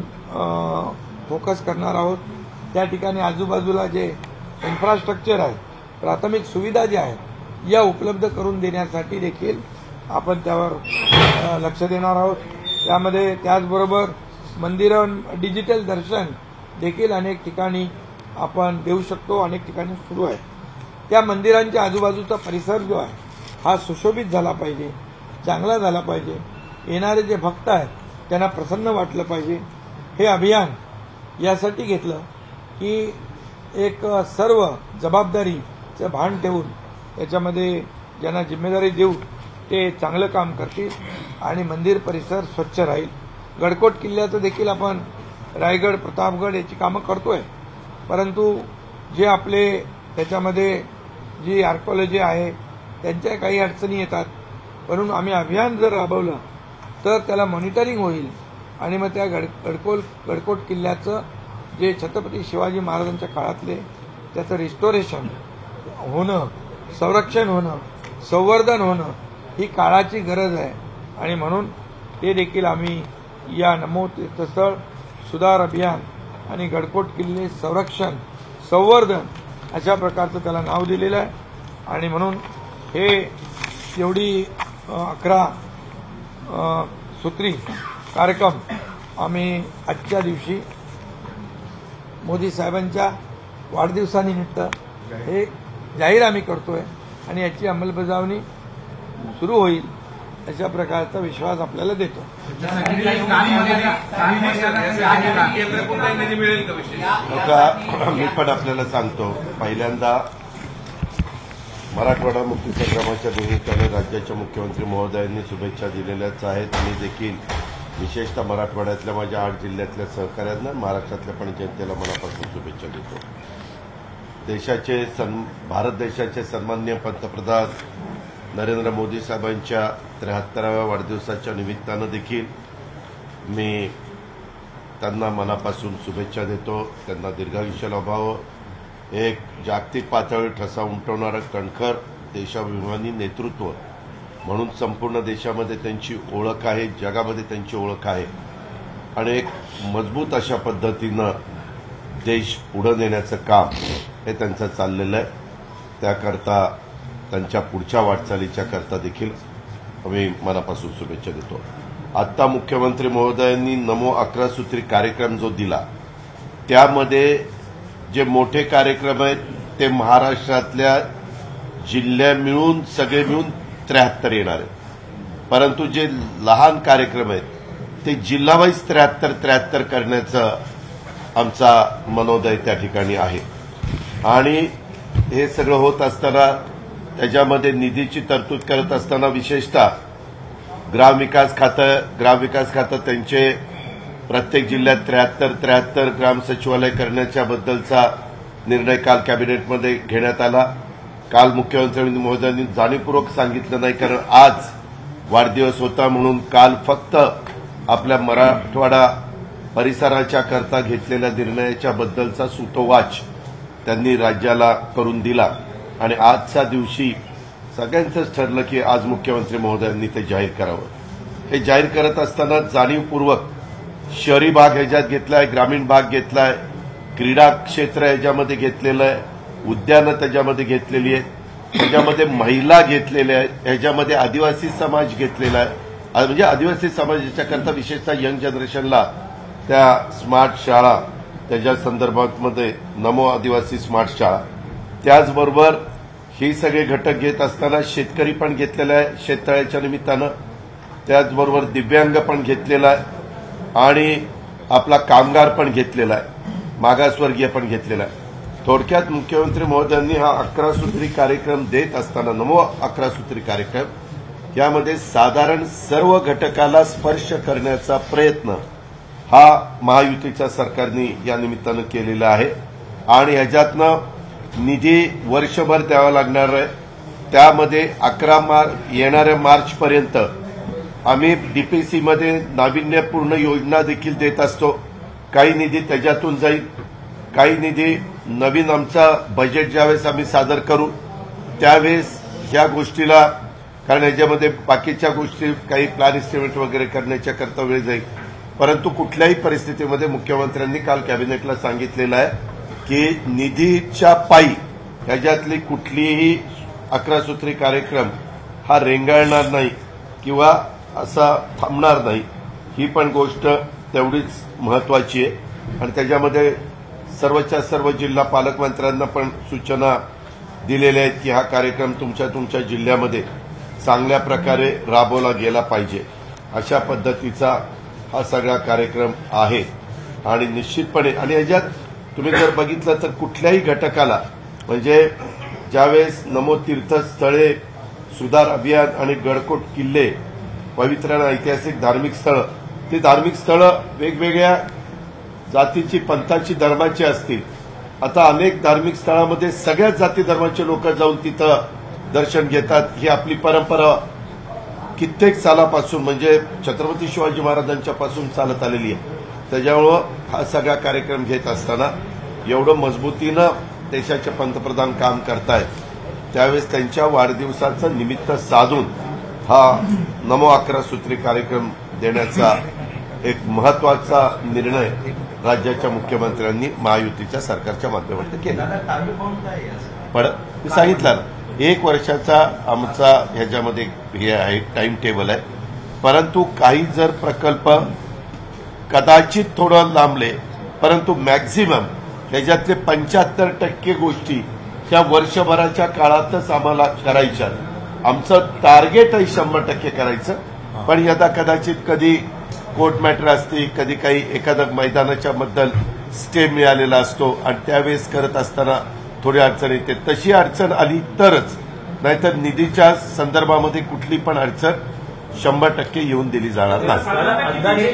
फोकस करणार आहोत. त्या ठिकाणी आजूबाजूला जे इन्फ्रास्ट्रक्चर आहे, प्राथमिक सुविधा ज्या आहेत या उपलब्ध करून देण्यासाठी देखील आपण त्यावर लक्ष देणार आहोत. त्यामध्ये त्याचबरोबर मंदिरं डिजिटल दर्शन देखील अनेक ठिकाणी आपण देऊ शकतो, अनेक ठिकाणी सुरू आहे. त्या मंदिरांच्या आजूबाजूचा परिसर जो आहे हा सुशोभित झाला पाहिजे, चांगला झाला पाहिजे. येणारे जे भक्त आहेत त्यांना प्रसन्न वाटलं पाहिजे. हे अभियान यासाठी घेतलं की एक सर्व जबाबदारीचं भान ठेवून त्याच्यामध्ये ज्यांना जिम्मेदारी देऊ ते चांगलं काम करतील आणि मंदिर परिसर स्वच्छ राहील. गडकोट किल्ल्याचं देखील आपण रायगड, प्रतापगड याची कामं करतोय, परंतु जे आपले त्याच्यामध्ये जी आर्किओलॉजी आहे त्यांच्या काही अडचणी येतात. म्हणून आम्ही अभियान जर राबवलं तर त्याला मॉनिटरिंग होईल आणि मग त्या गडकोट किल्ल्याचं जे छत्रपती शिवाजी महाराजांच्या काळातले त्याचं रिस्टोरेशन होणं, संरक्षण होणं, संवर्धन होणं ही काळाची गरज आहे. आणि म्हणून ते देखील आम्ही या नमो तीर्थस्थळ सुधार अभियान आणि गडकोट किल्ले संरक्षण संवर्धन अशा प्रकारचं त्याला नाव दिलेलं आहे. आणि म्हणून हे एवढी 11 सूत्री कार्यक्रम आम्ही आजच्या दिवशी मोदी साहेबांच्या वाढदिवसानिमित्त हे जाहीर आम्ही करतोय आणि याची अंमलबजावणी सुरू होईल अशा प्रकारचा विश्वास आपल्याला देतो. मी पण आपल्याला सांगतो, पहिल्यांदा मराठवाडा मुक्ती संग्रामाच्या निमित्ताने राज्याच्या मुख्यमंत्री महोदयांनी शुभेच्छा दिलेल्याच आहेत. मी देखील विशेषतः मराठवाड्यातल्या माझ्या 8 जिल्ह्यातल्या सहकाऱ्यांना, महाराष्ट्रातल्या पण जनतेला मनापासून शुभेच्छा देतो. भारत देशाचे सन्माननीय पंतप्रधान नरेंद्र मोदी साहेबांच्या 73व्या वाढदिवसाच्या निमित्तानं देखील मी त्यांना मनापासून शुभेच्छा देतो. त्यांना दीर्घायुष्य लाभावं. एक जागतिक पातळीवर ठसा उमटवणारं कणखर देशाभिमानी नेतृत्व म्हणून संपूर्ण देशामध्ये त्यांची ओळख आहे, जगामध्ये त्यांची ओळख आहे आणि एक मजबूत अशा पद्धतीनं देश पुढे नेण्याचं काम हे त्यांचं चाललेलं आहे. त्याकरता त्यांच्या पुढच्या वाटचालीच्या करता देखील आम्ही मनापासून शुभेच्छा देतो. आत्ता मुख्यमंत्री महोदयांनी नमो 11 सूत्री कार्यक्रम जो दिला त्यामध्ये जे मोठे कार्यक्रम आहेत ते महाराष्ट्रातल्या जिल्ह्या मिळून सगळे मिळून 73 येणार आहेत. परंतु जे लहान कार्यक्रम आहेत ते जिल्हावाईज 73 करण्याचा आमचा मनोदय त्या ठिकाणी आहे. आणि हे सगळं होत असताना त्याच्यामध्ये निधीची तरतूद करत असताना विशेषतः ग्रामविकास खातं त्यांचे प्रत्येक जिल्ह्यात 73 ग्राम सचिवालय करण्याच्या बद्दलचा निर्णय काल कॅबिनेटमध्ये घेण्यात आला. काल मुख्यमंत्री महोदयांनी जाणीवपूर्वक सांगितलं नाही, कारण आज वाढदिवस होता म्हणून काल फक्त आपल्या मराठवाडा परिसराच्या करता घेतलेल्या निर्णयाच्या बद्दलचा सूतोवाच त्यांनी राज्याला करून दिला. आणि आजच्या दिवशी सगळ्यांचंच ठरलं की आज मुख्यमंत्री महोदयांनी ते जाहीर करावं. हे जाहीर करत असताना जाणीवपूर्वक शहरी भाग ह्याच्यात घेतलाय, ग्रामीण भाग घेतलाय, क्रीडा क्षेत्र ह्याच्यामध्ये घेतलेलं आहे, उद्यानं त्याच्यामध्ये घेतलेली आहेत, ह्याच्यामध्ये महिला घेतलेल्या आहेत, ह्याच्यामध्ये आदिवासी समाज घेतलेला आहे. म्हणजे आदिवासी समाजाच्या करता विशेषतः यंग जनरेशनला त्या स्मार्ट शाळा त्याच्या संदर्भामध्ये नमो आदिवासी स्मार्ट शाळा, त्याचबरोबर हे सगळे घटक घेत असताना शेतकरी पण घेतलेला आहे शेततळ्याच्या निमित्तानं, त्याचबरोबर दिव्यांग पण घेतलेला आहे आणि आपला कामगार पण घेतलेला आहे, मागासवर्गीय पण घेतलेला आहे. थोडक्यात मुख्यमंत्री महोदयांनी हा 11 सूत्री कार्यक्रम देत असताना नमो 11 सूत्री कार्यक्रम यामध्ये साधारण सर्व घटकाला स्पर्श करण्याचा प्रयत्न हा महायुतीच्या सरकारने या निमित्तानं केलेला आहे. आणि ह्याच्यातनं निधी वर्षभर द्यावा लागणार आहे. त्यामध्ये 11 येणाऱ्या मार्चपर्यंत आम्ही डीपीसीमध्ये नाविन्यपूर्ण योजना देखील देत असतो. काही निधी त्याच्यातून जाईल, काही निधी नवीन आमचा बजेट ज्यावेळेस आम्ही सादर करू त्यावेळेस ह्या गोष्टीला, कारण याच्यामध्ये बाकीच्या गोष्टी काही प्लॅन एस्टिमेट वगैरे करण्याच्या करता वेळ जाईल. परंतु कुठल्याही परिस्थितीमध्ये मुख्यमंत्र्यांनी काल कॅबिनेटला सांगितलेलं आहे की निधीच्या पायी ह्याच्यातली कुठलीही 11 सूत्री कार्यक्रम हा रेंगाळणार नाही किंवा असा थांबणार नाही. ही पण गोष्ट तेवढीच महत्वाची आहे. आणि त्याच्यामध्ये सर्वच्या सर्व जिल्हा पालकमंत्र्यांना पण सूचना दिलेल्या आहेत की हा कार्यक्रम तुमच्या जिल्ह्यामध्ये चांगल्या प्रकारे राबवला गेला पाहिजे. अशा पद्धतीचा हा सगळा कार्यक्रम आहे. आणि निश्चितपणे आणि याच्यात तुम्ही जर बघितलं तर कुठल्याही घटकाला, म्हणजे ज्यावेळेस नमो तीर्थस्थळे सुधार अभियान आणि गडकोट किल्ले पवित्र आणि ऐतिहासिक धार्मिक स्थळं, ती धार्मिक स्थळं वेगवेगळ्या जातीची पंथाची धर्माची असतील. आता अनेक धार्मिक स्थळांमध्ये सगळ्याच जाती धर्माचे लोक जाऊन तिथं दर्शन घेतात. ही आपली परंपरा कित्येक सालापासून म्हणजे छत्रपती शिवाजी महाराजांच्या पासून चालत आलेली आहे. त्याच्यामुळं हा सगळा कार्यक्रम घेत असताना एवढं मजबूतीनं देशाचे पंतप्रधान काम करतायत, त्यावेळेस त्यांच्या वाढदिवसाचं निमित्त साधून हा नमो 11 सूत्री कार्यक्रम देण्याचा एक महत्वाचा निर्णय राज्याच्या मुख्यमंत्र्यांनी महायुतीच्या सरकारच्या माध्यमातून केला. पण मी सांगितलं ना, 1 वर्षाचा आमचा ह्याच्यामध्ये हे आहे टाइम टेबल आहे. परंतु काही जर प्रकल्प कदाचित थोडं लांबले, परंतु मॅक्झिमम त्याच्यातले 75% गोष्टी त्या वर्षभराच्या काळातच आम्हाला करायच्या. आमचं टार्गेट आहे 100% करायचं. पण यदा कदाचित कधी कोर्ट मॅटर असते, कधी काही एखाद्या मैदानाच्या बद्दल स्टे मिळालेला असतो आणि त्यावेळेस करत असताना थोडी अडचण येते. तशी अडचण आली तरच, नाहीतर निधीच्या संदर्भामध्ये कुठली पण अडचण 100% येऊन दिली जाणार नाही.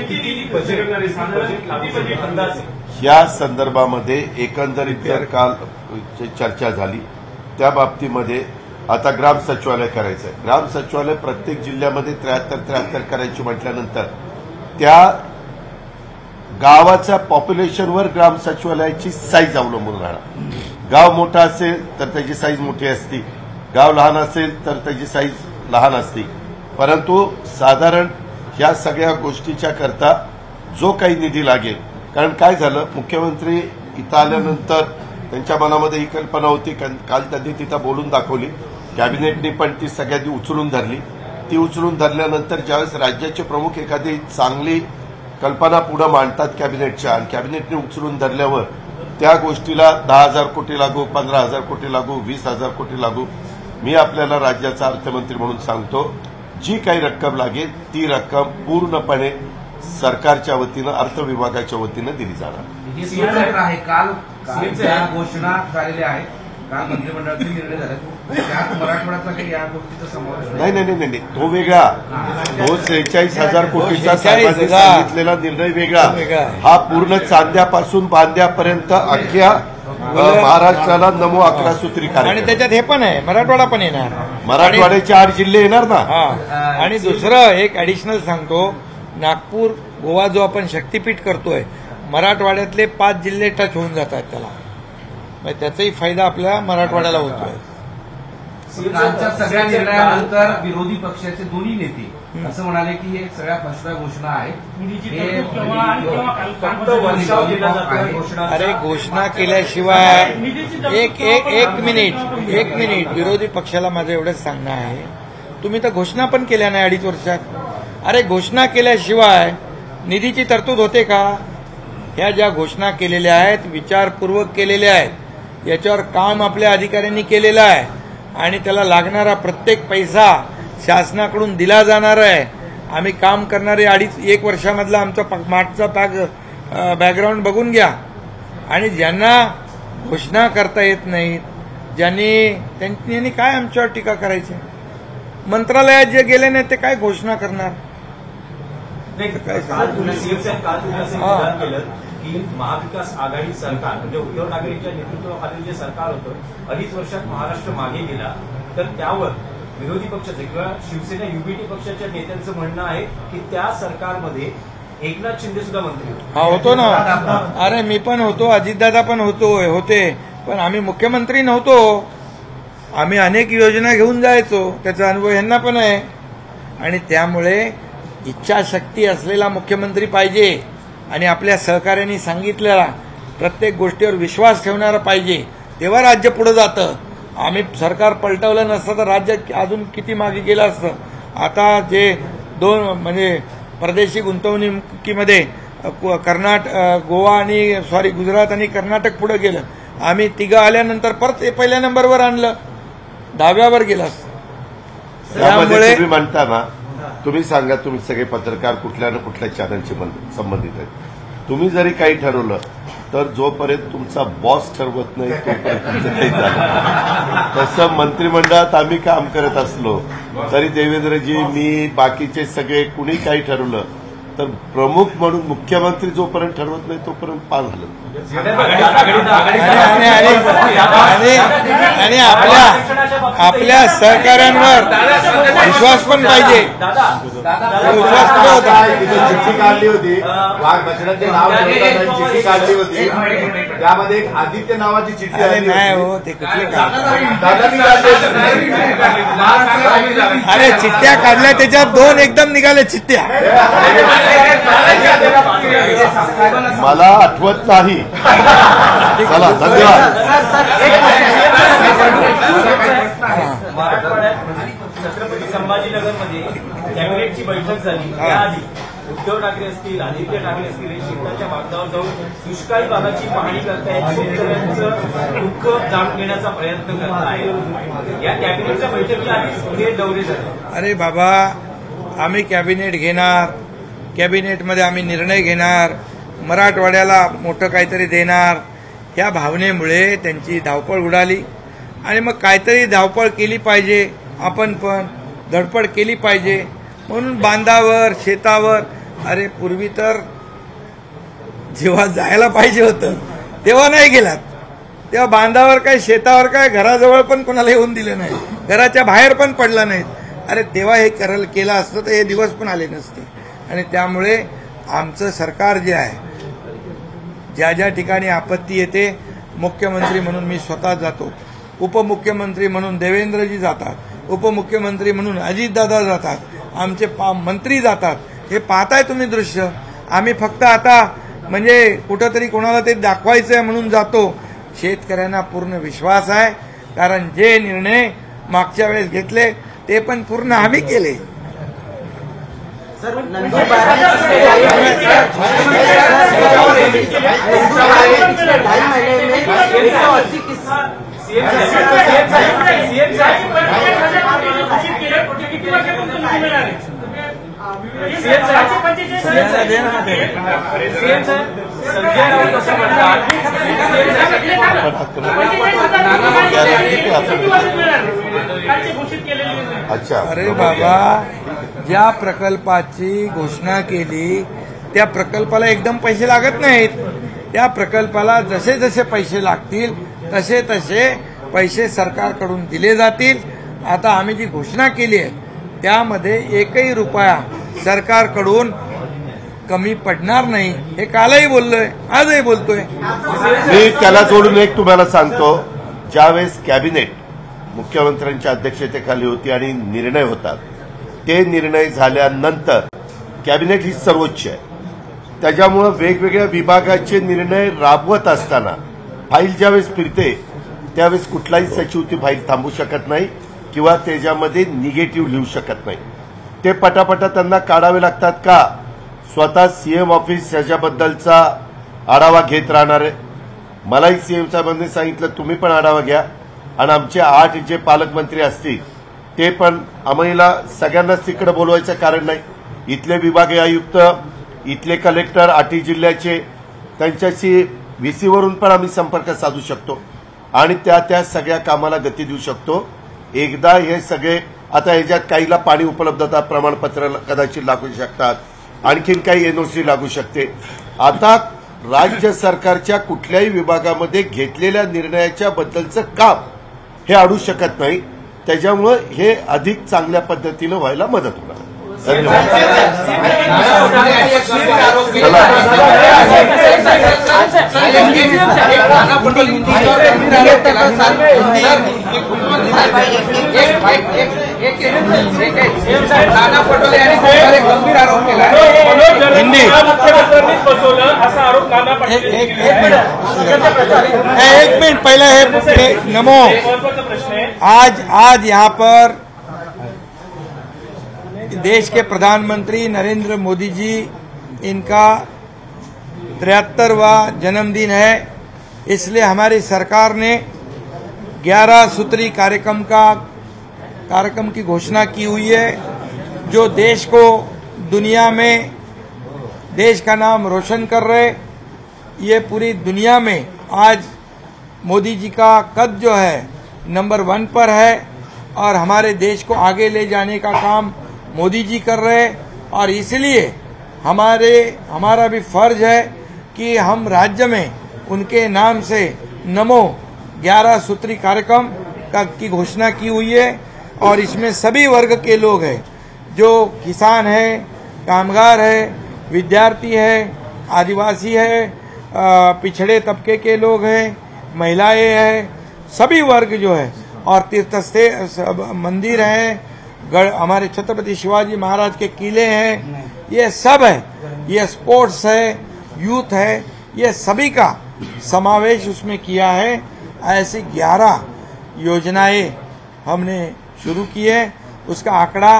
या संदर्भामध्ये एकंदरीत जर काल चर्चा झाली त्या बाबतीमध्ये आता ग्राम सचिवालय करायचं आहे. ग्राम सचिवालय प्रत्येक जिल्ह्यामध्ये 73 करायची म्हटल्यानंतर त्या गावाच्या पॉप्युलेशनवर ग्राम सचिवालयाची साईज अवलंबून राहणार. गाव मोठा असेल तर त्याची साईज मोठी असते, गाव लहान असेल तर त्याची साईज लहान असते. परंतु साधारण ह्या सगळ्या गोष्टीच्या करता जो काही निधी लागेल, कारण काय झालं, मुख्यमंत्री इथं आल्यानंतर त्यांच्या मनामध्ये ही कल्पना होती, काल त्यांनी तिथं बोलून दाखवली, कॅबिनेटने पण ती सगळ्यांनी उचलून धरली. ती उचलून धरल्यानंतर ज्यावेळेस राज्याचे प्रमुख एखादी चांगली कल्पना पुढे मांडतात कॅबिनेटच्या, आणि कॅबिनेटने उचलून धरल्यावर त्या गोष्टीला 10,000 कोटी लागू, 15,000 कोटी लागू, 20,000 कोटी लागू, मी आपल्याला राज्याचा अर्थमंत्री म्हणून सांगतो, जी काही रक्कम लागेल ती रक्कम पूर्णपणे सरकारच्या वतीनं, अर्थ विभागाच्या वतीनं दिली जाणार. हे सीएम आहे. काल ज्या घोषणा झालेल्या आहेत, काल मंत्रिमंडळाचे निर्णय झाले, त्यात मराठवाड्यातला काही या गोष्टीचा समावेश नाही, तो वेगळा. तो 46,000 कोटीचा साहेबांनी सांगितलेला निर्णय वेगळा. हा पूर्ण चांद्यापासून बांद्यापर्यंत अख्ख्या महाराष्ट्राला नमो 11 सूत्री आणि कार्यक्रम. त्याच्यात हे पण आहे, मराठवाडा पण येणार, मराठवाड्याचे 8 जिल्हे येणार ना. आणि दुसरं एक ऍडिशनल सांगतो, नागपूर गोवा जो आपण शक्तीपीठ करतोय, मराठवाड्यातले 5 जिल्हे टच होऊन जातात त्याला, म्हणजे त्याचाही फायदा आपल्या मराठवाड्याला होतोय. कालच्या सगळ्या निर्णयानंतर विरोधी पक्षाचे दोन्ही नेते असं म्हणाले की हे सगळ्या फसव्या घोषणा आहेत. अरे घोषणा केल्याशिवाय एक मिनिट विरोधी पक्षाला माझं एवढंच सांगणं आहे, तुम्ही तर घोषणा पण केल्या नाही 2.5 वर्षात. अरे घोषणा केल्याशिवाय निधीची तरतूद होते का? ह्या ज्या घोषणा केलेल्या आहेत विचारपूर्वक केलेल्या आहेत, याच्यावर काम आपल्या अधिकाऱ्यांनी केलेलं आहे आणि त्याला लागणारा प्रत्येक पैसा शासनाकडून दिला जाणार आहे. आम्ही काम करणारे 1 वर्षामधला आमचा मागचा बॅकग्राऊंड बघून घ्या. आणि ज्यांना घोषणा करता येत नाहीत, त्यांनी काय आमच्यावर टीका करायची? मंत्रालयात जे गेले नाही ते काय घोषणा करणार? की महाविकास आघाडी सरकार म्हणजे उद्धव ठाकरेंच्या नेतृत्वाखालील जे सरकार होतं 2.5 वर्षात महाराष्ट्र मागे गेला, तर त्यावर विरोधी पक्षाचे किंवा शिवसेना युबीटी पक्षाच्या नेत्यांचं म्हणणं आहे की त्या सरकारमध्ये एकनाथ शिंदे सुद्धा मंत्री होतो ना. अरे मी पण होतो, अजितदादा पण होते, पण आम्ही मुख्यमंत्री नव्हतो. आम्ही अनेक योजना घेऊन जायचो, त्याचा अनुभव यांना पण आहे. आणि त्यामुळे इच्छाशक्ती असलेला मुख्यमंत्री पाहिजे आणि आपल्या सहकार्यांनी सांगितलेला प्रत्येक गोष्टीवर विश्वास ठेवणारा पाहिजे, तेव्हा राज्य पुढे जातं. आम्ही सरकार पलटवलं नसतं तर राज्य अजून किती मागे गेलं असतं. आता जे 2 म्हणजे परदेशी गुंतवणुकीमध्ये गुजरात आणि कर्नाटक पुढे गेलं. आम्ही 3 आल्यानंतर परत पहिल्या नंबरवर आणलं, 10व्यावर गेलं असतं. त्यामुळे तुम्ही म्हणता ना, तुम्ही सांगा, तुम्ही सगळे पत्रकार कुठल्या ना कुठल्या चॅनलशी संबंधित आहेत. तुम्ही जरी काही ठरवलं तर जोपर्यंत तुमचा बॉस ठरवत नाही तोपर्यंत काही झालं. तसं मंत्रिमंडळात आम्ही काम करत असलो तरी देवेंद्रजी, मी, बाकीचे सगळे कुणी काही ठरवलं तर प्रमुख म्हणून मुख्यमंत्री जोपर्यंत ठरवत नाही तोपर्यंत पार झालं. आणि आपल्या सहकार्यांवर विश्वास पण पाहिजे. विश्वास कुठे होता? चिठ्ठी काढली होती, वाघबछड्यांचे नाव चिठ्ठी काढली होती, त्यामध्ये एक आदित्य नावाची चिठ्ठी आली नाही हो, ते कुठले अरे चिठ्ठ्या काढल्या, त्याच्यात 2 एकदम निघाल्या चिठ्ठ्या. मला आठवत नाही. चला, धन्यवाद. छत्रपती संभाजीनगरमध्ये कॅबिनेटची बैठक झाली. त्याआधी उद्धव ठाकरे असतील, आदित्य ठाकरे असतील, हे शेताच्या बांधावर जाऊन दुष्काळी भागाची पाहणी करतायत, शेतकऱ्यांचं दुःख जाणून घेण्याचा प्रयत्न करत आहेत. या कॅबिनेटच्या बैठकीला आधी हे दौरे झाले. अरे बाबा, आम्ही कॅबिनेट घेणार, कॅबिनेटमध्ये आम्ही निर्णय घेणार, मराठवाड्याला मोठं काहीतरी देणार, ह्या भावनेमुळे त्यांची धावपळ उडाली. आणि मग काहीतरी धावपळ केली पाहिजे, आपण पण धडपड केली पाहिजे म्हणून बांधावर, शेतावर. अरे पूर्वी तर जेव्हा जायला पाहिजे होतं तेव्हा नाही गेलात, तेव्हा बांधावर काय, शेतावर काय, घराजवळ पण कोणाला येऊन दिलं नाही, घराच्या बाहेर पण पडला नाहीत. अरे तेव्हा हे केलं असतं तर हे दिवस पण आले नसते. आणि त्यामुळे आमचं सरकार जे आहे, ज्या ज्या ठिकाणी आपत्ती येते, मुख्यमंत्री म्हणून मी स्वतः जातो, उपमुख्यमंत्री म्हणून देवेंद्रजी जातात, उपमुख्यमंत्री म्हणून अजितदादा जातात, आमचे मंत्री जातात. हे पाहताय तुम्ही दृश्य. आम्ही फक्त आता म्हणजे कुठंतरी कोणाला ते दाखवायचंय म्हणून जातो. शेतकऱ्यांना पूर्ण विश्वास आहे, कारण जे निर्णय मागच्या वेळेस घेतले ते पण पूर्ण आम्ही केले. संजय राऊत असं म्हणतात अच्छा, अरे बाबा, ज्या प्रकल्पाची घोषणा केली त्या प्रकल्पाला एकदम पैसे लागत नाहीत. त्या प्रकल्पाला जसे जसे पैसे लागतील तसे तसे पैसे सरकारकडून दिले जातील. आता आम्ही जी घोषणा केली आहे त्यामध्ये एकही रुपया सरकारकडून कमी पडणार नाही, हे कालही बोललोय, आजही बोलतोय. मी त्याला जोडून एक तुम्हाला सांगतो. ज्यावेळेस कॅबिनेट मुख्यमंत्र्यांच्या अध्यक्षतेखाली होती आणि निर्णय होतात, ते निर्णय झाल्यानंतर कॅबिनेट ही सर्वोच्च आहे. त्याच्यामुळे वेगवेगळ्या विभागाचे निर्णय राबवत असताना फाईल ज्यावेळेस फिरते त्यावेळेस कुठलाही सचिव ती फाईल थांबू शकत नाही किंवा त्याच्यामध्ये निगेटिव्ह लिहू शकत नाही. ते पटापटा त्यांना काढावे लागतात का स्वतः सीएम ऑफिस याच्याबद्दलचा आढावा घेत राहणार आहे. मलाही सीएम साहेबांनी सांगितलं तुम्ही पण आढावा घ्या आणि आमचे 8 जे पालकमंत्री असतील ते पण आम्हाला सगळ्यांनाच तिकडे बोलवायचं कारण नाही. इथले विभागीय आयुक्त, इथले कलेक्टर 8 जिल्ह्याचे, त्यांच्याशी व्हीसीवरून पण आम्ही संपर्क साधू शकतो आणि त्या सगळ्या कामाला गती देऊ शकतो. एकदा हे सगळे आता ह्याच्यात काहीला पाणी उपलब्धता प्रमाणपत्र कदाचित लागू शकतात, आणखीन काही एनओसी लागू शकते. आता राज्य सरकारच्या कुठल्याही विभागामध्ये घेतलेल्या निर्णयाच्या बद्दलचं काम हे अडू शकत नाही. त्याच्यामुळे हे अधिक चांगल्या पद्धतीनं व्हायला मदत होणार. धन्यवाद. नाना पटोले यांनी एक गंभीर आरोप केला. मुख्यमंत्र्यांनीच बसवलं असा आरोप नाना पटोले. एक मिनट पहले है नमो. महत्वाचा प्रश्न आहे. आज यहाँ पर देश के प्रधानमंत्री नरेंद्र मोदी जी, इनका 73वां जन्मदिन है. इसलिए हमारी सरकार ने 11 सूत्री कार्यक्रम की घोषणा की हुई है, जो देश को दुनिया में देश का नाम रोशन कर रहे. ये पूरी दुनिया में आज मोदी जी का कद जो है नंबर 1 पर है और हमारे देश को आगे ले जाने का काम मोदी जी कर रहे हैं. और इसलिए हमारा भी फर्ज है कि हम राज्य में उनके नाम से नमो 11 सूत्री कार्यक्रम की घोषणा की हुई है. और इसमें सभी वर्ग के लोग हैं, जो किसान है, कामगार है, विद्यार्थी है, आदिवासी है, पिछड़े तबके के लोग हैं, महिलाएं हैं, सभी वर्ग जो है. और तीर्थस्थल मंदिर है, हमारे छत्रपति शिवाजी महाराज के किले हैं, ये सब है. ये स्पोर्ट्स है, यूथ है, ये सभी का समावेश उसमें किया है. ऐसी 11 योजनाएं हमने शुरू की है. उसका आंकड़ा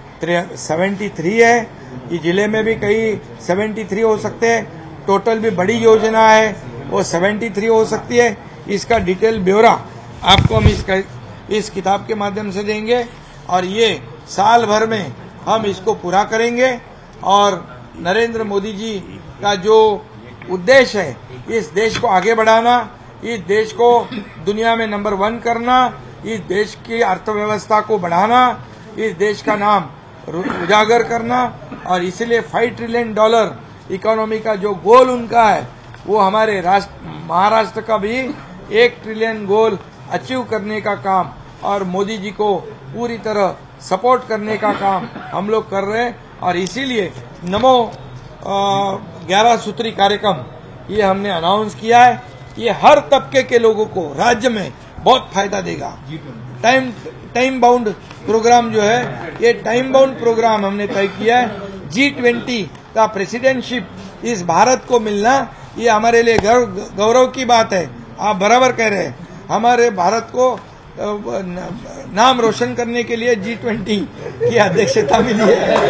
73 है. ये जिले में भी कई 73 हो सकते हैं. टोटल भी बड़ी योजना है वो 73 हो सकती है. इसका डिटेल ब्यौरा आपको हम इस किताब के माध्यम से देंगे और ये साल भर में हम इसको पूरा करेंगे. और नरेंद्र मोदी जी का जो उद्देश्य है, इस देश को आगे बढ़ाना, इस देश को दुनिया में नंबर 1 करना, इस देश की अर्थव्यवस्था को बढ़ाना, इस देश का नाम उजागर करना. और इसलिए $5 ट्रिलियन इकोनॉमी का जो गोल उनका है, वो हमारे महाराष्ट्र का भी 1 ट्रिलियन गोल अचीव करने का काम और मोदी जी को पूरी तरह सपोर्ट करने का काम हम लोग कर रहे हैं. और इसीलिए नमो 11 सूत्री कार्यक्रम ये हमने अनाउंस किया है. ये हर तबके के लोगों को राज्य में बहुत फायदा देगा. टाइम बाउंड प्रोग्राम जो है, ये टाइम बाउंड प्रोग्राम हमने तय किया है. G20 का प्रेसिडेंटशिप इस भारत को मिलना, ये हमारे लिए गौरव की बात है. आप बराबर कह रहे हैं. हमारे भारत को नाम रोशन करने के लिए G20 की अध्यक्षता मिली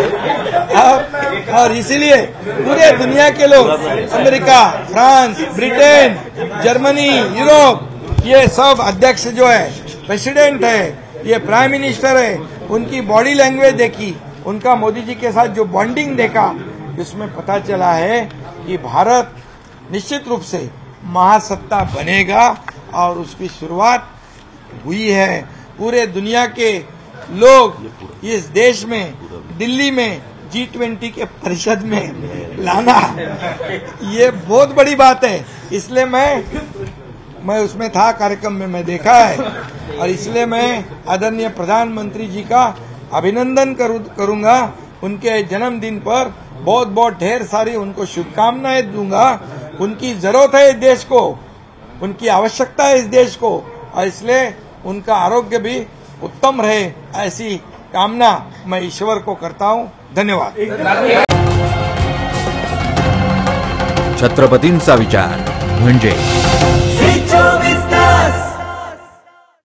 है. और इसीलिए पूरे दुनिया के लोग, America, France, Britain, Germany, Europe, ये सब अध्यक्ष जो है, प्रेसिडेंट है, ये प्राइम मिनिस्टर है, उनकी बॉडी लैंग्वेज देखी, उनका मोदी जी के साथ जो बॉन्डिंग देखा, इसमें पता चला है कि भारत निश्चित रूप से महासत्ता बनेगा और उसकी शुरुआत हुई है। पूरे दुनिया के लोग इस देश में, दिल्ली में G20 के परिषद में लाना, ये बहुत बड़ी बात है। इसलिए मैं उसमें था, कार्यक्रम में मैं देखा है, और इसलिए मैं आदरणीय प्रधानमंत्री जी का अभिनंदन करूंगा। उनके जन्मदिन पर बहुत बहुत ढेर सारी उनको शुभकामनाएं दूंगा। उनकी जरूरत है इस देश को, उनकी आवश्यकता है इस देश को, और इसलिए उनका आरोग्य भी उत्तम रहे, ऐसी कामना मैं ईश्वर को करता हूं। धन्यवाद। छत्रपतींचा विचार म्हणजे